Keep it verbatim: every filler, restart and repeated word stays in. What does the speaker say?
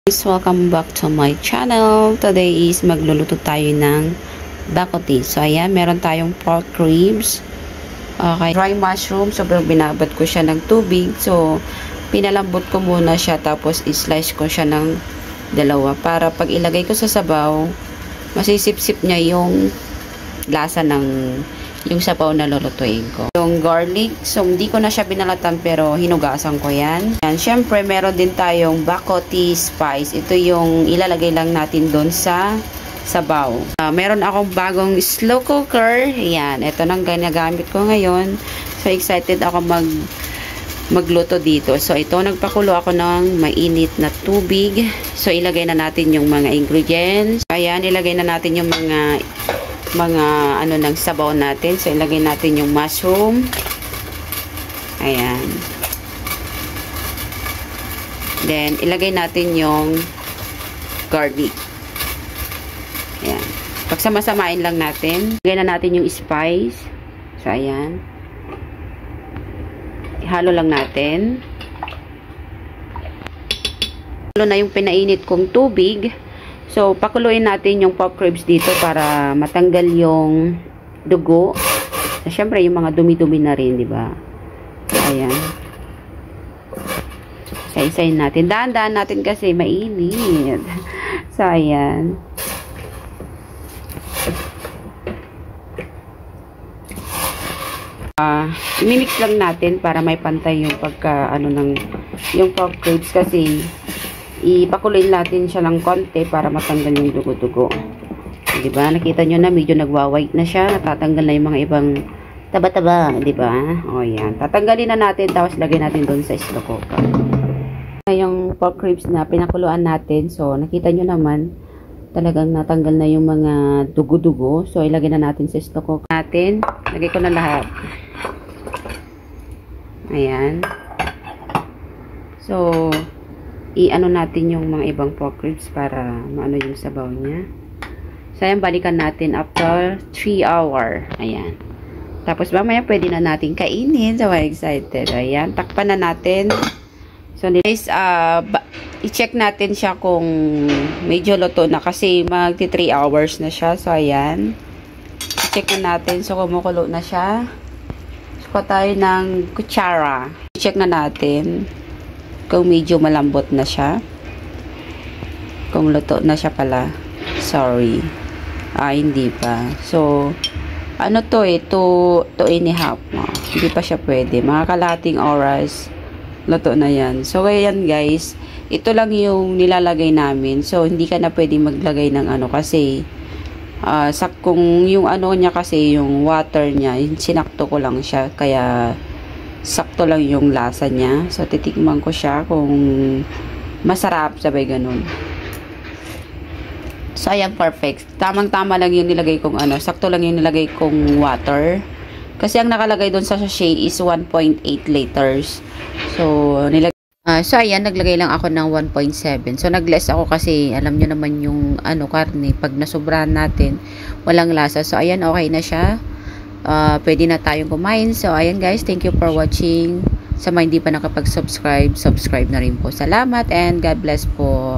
Guys, welcome back to my channel. Today is magluluto tayo ng bacote. So ayan, meron tayong pork ribs, okay, dry mushroom. So binabad ko siya ng tubig. So pinalambot ko muna siya, tapos i-slice ko siya ng dalawa para pag ilagay ko sa sabaw, masisip-sip niya yung lasa ng yung sabaw na lulutuin ko. Yung garlic, so hindi ko na siya binalatan pero hinugasan ko yan. Yan, syempre meron din tayong bacote spice. Ito yung ilalagay lang natin doon sa sabaw. Uh, meron akong bagong slow cooker. Yan, ito nang ginagamit ko ngayon. So excited ako mag magluto dito. So ito, nagpakulo ako ng mainit na tubig. So ilagay na natin yung mga ingredients. Ayan, ilagay na natin yung mga mga ano ng sabaw natin. So ilagay natin yung mushroom. Ayan. Then ilagay natin yung garlic. Ayan. Pagsama-samain lang natin. Ilagay na natin yung spice. So ayan. Ihalo lang natin. Halo na yung pinainit kong tubig. So, pakuluin natin yung pork ribs dito para matanggal yung dugo. So, syempre, yung mga dumi-dumi na rin, di ba? Ayan. Isa-isayin natin. Daan-daan natin kasi mainit. So, ayan. Uh, imimix lang natin para may pantay yung pagka, ano, ng, yung pork ribs kasi ipakuloyin natin siya ng konti para matanggal yung dugo-dugo. Diba? Nakita nyo na medyo nagwa-white na siya. Natatanggal na yung mga ibang taba-taba. Diba? O yan. Tatanggalin na natin. Tapos lagay natin doon sa slow cooker. Yung pork ribs na pinakuluan natin. So, nakita nyo naman talagang natanggal na yung mga dugo-dugo. So, ilagay na natin sa slow cooker natin. Lagay ko na lahat. Ayan. So, i-ano natin yung mga ibang pork ribs para maano yung sabaw niya. So, ayan, balikan natin after three hours. Ayan. Tapos, mamaya pwede na natin kainin. So, I'm excited. Ayan. Takpan na natin. So, guys, uh, i-check natin siya kung medyo luto na kasi magti three hours na siya. So, ayan. I-check na natin. So, kumukulo na siya. Suka tayo ng kutsara. I-check na natin kung medyo malambot na siya. Kung luto na siya pala. Sorry. Ah, hindi pa. So, ano to eh, two, two and a half. Oh, hindi pa siya pwede. Mga kalating oras, luto na yan. So, ayan guys, ito lang yung nilalagay namin. So, hindi ka na pwede maglagay ng ano kasi, uh, sak, kung yung ano niya kasi, yung water niya, sinakto ko lang siya. Kaya, sakto lang yung lasa niya. So, titikman ko siya kung masarap, sabay ganun. So, ayan, perfect. Tamang-tama lang yung nilagay kong ano. Sakto lang yung nilagay kong water. Kasi ang nakalagay doon sa sachet is one point eight liters. So, nilagay. Uh, so, ayan, naglagay lang ako ng one point seven. So, nag-less ako kasi alam nyo naman yung ano, karne. Pag nasubrahan natin, walang lasa. So, ayan, okay na siya. Uh, pwede na tayong kumain. So, ayan guys, thank you for watching. Sa mga hindi pa nakapag-subscribe, subscribe na rin po. Salamat and God bless po.